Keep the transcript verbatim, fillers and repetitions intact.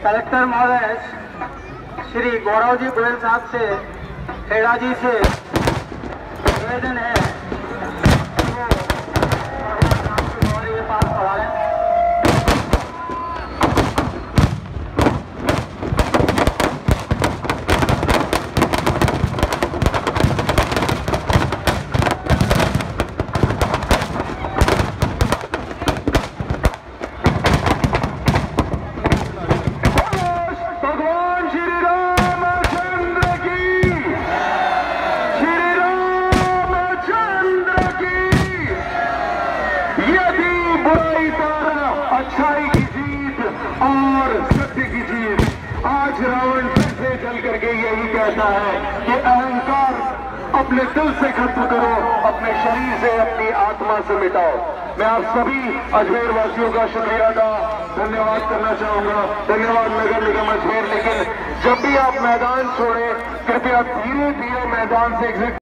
Collector महोदय श्री गौरव जी गोयल साहब से खेड़ा जी से निवेदन है वो ये पास पढ़ा रहे हैं। अच्छाई की जीत और सत्य की जीत। आज रावण फिर से चल करके यही कहता है कि अहंकार अपने दिल से खत्म करो, अपने शरीर से, अपनी आत्मा से मिटाओ। मैं आप सभी अजमेर वासियों का शुक्रिया अदा धन्यवाद करना चाहूंगा। धन्यवाद नगर निगम अजमेर। लेकिन जब भी आप मैदान छोड़े कृपया धीरे धीरे मैदान से एग्जिट